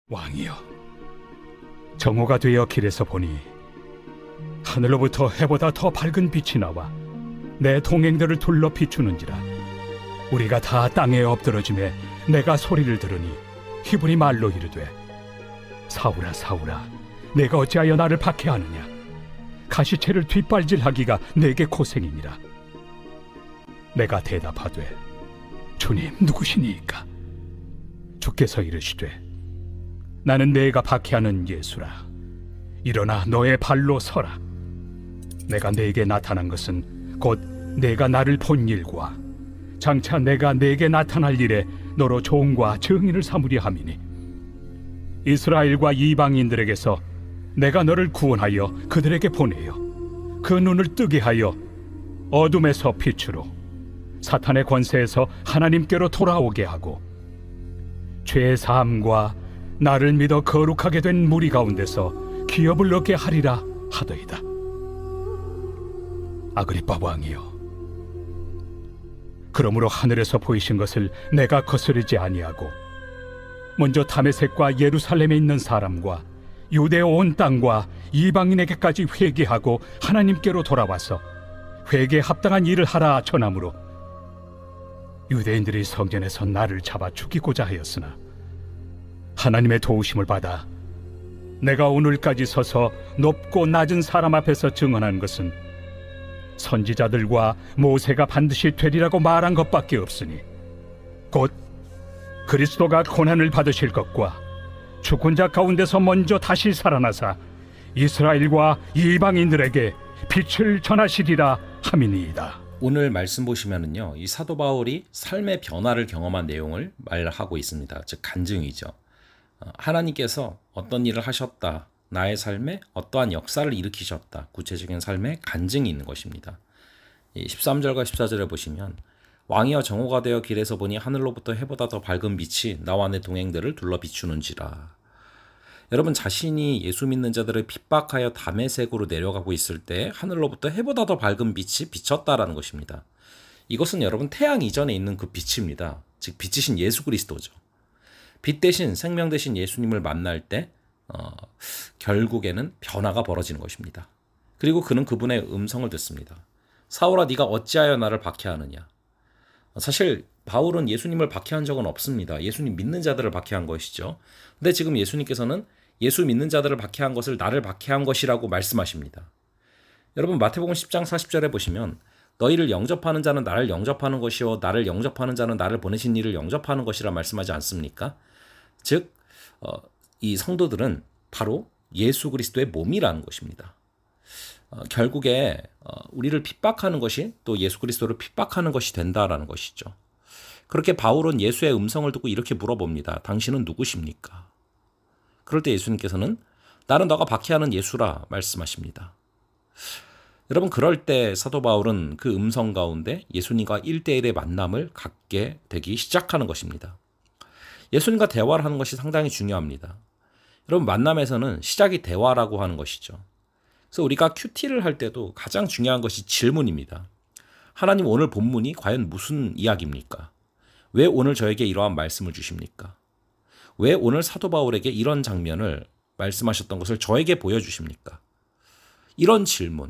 왕이여, 정오가 되어 길에서 보니 하늘로부터 해보다 더 밝은 빛이 나와 내 동행들을 둘러 비추는지라. 우리가 다 땅에 엎드러짐에 내가 소리를 들으니 히브리 말로 이르되, 사울아 사울아, 내가 어찌하여 나를 박해하느냐? 가시채를 뒷발질하기가 내게 고생이니라. 내가 대답하되, 주님 누구시니이까? 주께서 이르시되, 나는 내가 박해하는 예수라. 일어나 너의 발로 서라. 내가 네게 나타난 것은 곧 내가 나를 본 일과 장차 내가 네게 나타날 일에 너로 종과 증인을 삼으려 함이니, 이스라엘과 이방인들에게서 내가 너를 구원하여 그들에게 보내어 그 눈을 뜨게 하여 어둠에서 빛으로, 사탄의 권세에서 하나님께로 돌아오게 하고, 죄 사함과 나를 믿어 거룩하게 된 무리 가운데서 기업을 얻게 하리라 하더이다. 아그리빠 왕이여, 그러므로 하늘에서 보이신 것을 내가 거스르지 아니하고 먼저 다메섹과 예루살렘에 있는 사람과 유대 온 땅과 이방인에게까지 회개하고 하나님께로 돌아와서 회개에 합당한 일을 하라 전함으로, 유대인들이 성전에서 나를 잡아 죽이고자 하였으나 하나님의 도우심을 받아 내가 오늘까지 서서 높고 낮은 사람 앞에서 증언한 것은 선지자들과 모세가 반드시 되리라고 말한 것밖에 없으니, 곧 그리스도가 고난을 받으실 것과 죽은 자 가운데서 먼저 다시 살아나사 이스라엘과 이방인들에게 빛을 전하시리라 함이니이다. 오늘 말씀 보시면은요, 이 사도 바울이 삶의 변화를 경험한 내용을 말하고 있습니다. 즉 간증이죠. 하나님께서 어떤 일을 하셨다, 나의 삶에 어떠한 역사를 일으키셨다, 구체적인 삶의 간증이 있는 것입니다. 13절과 14절에 보시면, 왕이여 정오가 되어 길에서 보니 하늘로부터 해보다 더 밝은 빛이 나와 내 동행들을 둘러 비추는지라. 여러분, 자신이 예수 믿는 자들을 핍박하여 다메섹으로 내려가고 있을 때 하늘로부터 해보다 더 밝은 빛이 비쳤다라는 것입니다. 이것은 여러분 태양 이전에 있는 그 빛입니다. 즉 빛이신 예수 그리스도죠. 빛 대신 생명 대신 예수님을 만날 때 결국에는 변화가 벌어지는 것입니다. 그리고 그는 그분의 음성을 듣습니다. 사울아, 네가 어찌하여 나를 박해하느냐? 사실 바울은 예수님을 박해한 적은 없습니다. 예수님 믿는 자들을 박해한 것이죠. 근데 지금 예수님께서는 예수 믿는 자들을 박해한 것을 나를 박해한 것이라고 말씀하십니다. 여러분, 마태복음 10장 40절에 보시면, 너희를 영접하는 자는 나를 영접하는 것이요 나를 영접하는 자는 나를 보내신 이를 영접하는 것이라 말씀하지 않습니까? 즉 이 성도들은 바로 예수 그리스도의 몸이라는 것입니다. 결국에 우리를 핍박하는 것이 또 예수 그리스도를 핍박하는 것이 된다라는 것이죠. 그렇게 바울은 예수의 음성을 듣고 이렇게 물어봅니다. 당신은 누구십니까? 그럴 때 예수님께서는 나는 너가 박해하는 예수라 말씀하십니다. 여러분, 그럴 때 사도 바울은 그 음성 가운데 예수님과 1대1의 만남을 갖게 되기 시작하는 것입니다. 예수님과 대화를 하는 것이 상당히 중요합니다. 여러분, 만남에서는 시작이 대화라고 하는 것이죠. 그래서 우리가 큐티를 할 때도 가장 중요한 것이 질문입니다. 하나님, 오늘 본문이 과연 무슨 이야기입니까? 왜 오늘 저에게 이러한 말씀을 주십니까? 왜 오늘 사도 바울에게 이런 장면을 말씀하셨던 것을 저에게 보여주십니까? 이런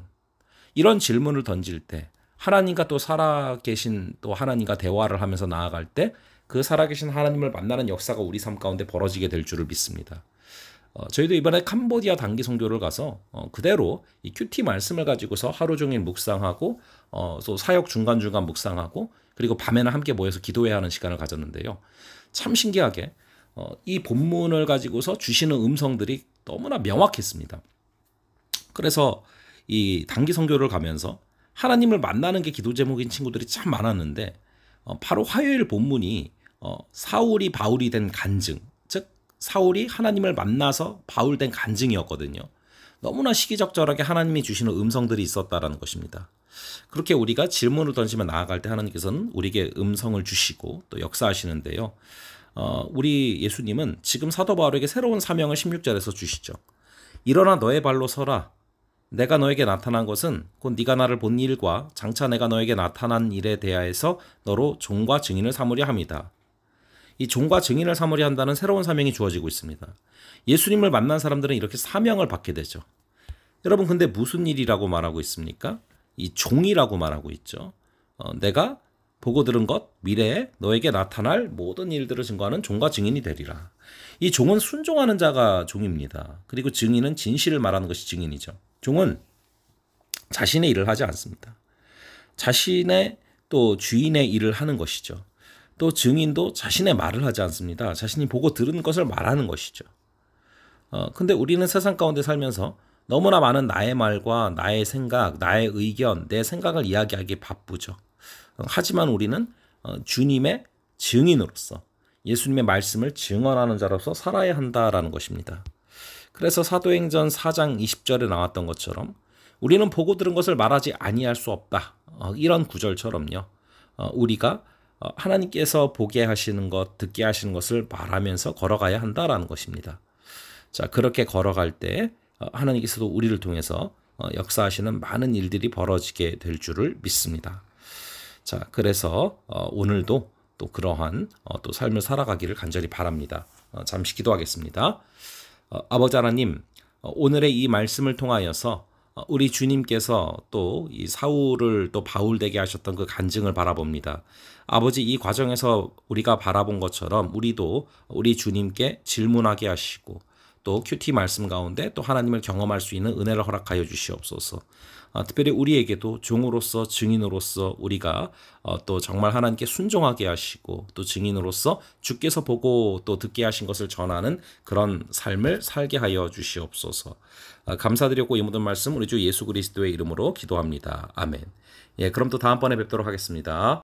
질문을 던질 때 하나님과 또 살아계신 또 하나님과 대화를 하면서 나아갈 때 그 살아계신 하나님을 만나는 역사가 우리 삶 가운데 벌어지게 될 줄을 믿습니다. 저희도 이번에 캄보디아 단기 선교를 가서 그대로 이 큐티 말씀을 가지고서 하루 종일 묵상하고 또 사역 중간중간 묵상하고, 그리고 밤에는 함께 모여서 기도해야 하는 시간을 가졌는데요. 참 신기하게 이 본문을 가지고서 주시는 음성들이 너무나 명확했습니다. 그래서 이 단기 선교를 가면서 하나님을 만나는 게 기도 제목인 친구들이 참 많았는데, 바로 화요일 본문이 사울이 바울이 된 간증, 즉 사울이 하나님을 만나서 바울 된 간증이었거든요. 너무나 시기적절하게 하나님이 주시는 음성들이 있었다라는 것입니다. 그렇게 우리가 질문을 던지며 나아갈 때 하나님께서는 우리에게 음성을 주시고 또 역사하시는데요. 우리 예수님은 지금 사도 바울에게 새로운 사명을 16절에서 주시죠. 일어나 너의 발로 서라. 내가 너에게 나타난 것은 곧 네가 나를 본 일과 장차 내가 너에게 나타난 일에 대하여서 너로 종과 증인을 삼으려 함이다. 이 종과 증인을 삼으려 한다는 새로운 사명이 주어지고 있습니다. 예수님을 만난 사람들은 이렇게 사명을 받게 되죠. 여러분, 근데 무슨 일이라고 말하고 있습니까? 이 종이라고 말하고 있죠. 내가 보고 들은 것, 미래에 너에게 나타날 모든 일들을 증거하는 종과 증인이 되리라. 이 종은 순종하는 자가 종입니다. 그리고 증인은 진실을 말하는 것이 증인이죠. 종은 자신의 일을 하지 않습니다. 자신의 또 주인의 일을 하는 것이죠. 또 증인도 자신의 말을 하지 않습니다. 자신이 보고 들은 것을 말하는 것이죠. 근데 우리는 세상 가운데 살면서 너무나 많은 나의 말과 나의 생각, 나의 의견, 내 생각을 이야기하기에 바쁘죠. 하지만 우리는 주님의 증인으로서 예수님의 말씀을 증언하는 자로서 살아야 한다라는 것입니다. 그래서 사도행전 4장 20절에 나왔던 것처럼 우리는 보고 들은 것을 말하지 아니할 수 없다. 이런 구절처럼요. 우리가 하나님께서 보게 하시는 것, 듣게 하시는 것을 말하면서 걸어가야 한다라는 것입니다. 자, 그렇게 걸어갈 때 하나님께서도 우리를 통해서 역사하시는 많은 일들이 벌어지게 될 줄을 믿습니다. 자, 그래서 오늘도 또 그러한 또 삶을 살아가기를 간절히 바랍니다. 잠시 기도하겠습니다. 아버지 하나님, 오늘의 이 말씀을 통하여서 우리 주님께서 또 이 사울을 또 바울 되게 하셨던 그 간증을 바라봅니다. 아버지, 이 과정에서 우리가 바라본 것처럼 우리도 우리 주님께 질문하게 하시고 또 큐티 말씀 가운데 또 하나님을 경험할 수 있는 은혜를 허락하여 주시옵소서. 특별히 우리에게도 종으로서 증인으로서 우리가 또 정말 하나님께 순종하게 하시고 또 증인으로서 주께서 보고 또 듣게 하신 것을 전하는 그런 삶을 살게 하여 주시옵소서. 감사드렸고 이 모든 말씀 우리 주 예수 그리스도의 이름으로 기도합니다. 아멘. 예, 그럼 또 다음번에 뵙도록 하겠습니다.